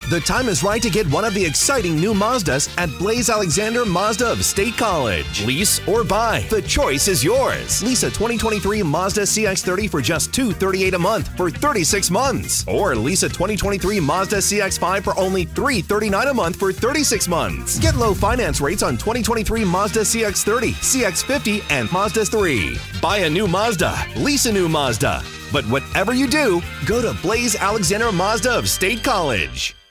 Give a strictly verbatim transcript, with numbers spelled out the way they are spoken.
The time is right to get one of the exciting new Mazdas at Blaise Alexander Mazda of State College. Lease or buy, the choice is yours. Lease a twenty twenty-three Mazda C X thirty for just two hundred thirty-eight dollars a month for thirty-six months. Or lease a twenty twenty-three Mazda C X five for only three hundred thirty-nine dollars a month for thirty-six months. Get low finance rates on twenty twenty-three Mazda C X thirty, C X fifty, and Mazda three. Buy a new Mazda, lease a new Mazda. But whatever you do, go to Blaise Alexander Mazda of State College.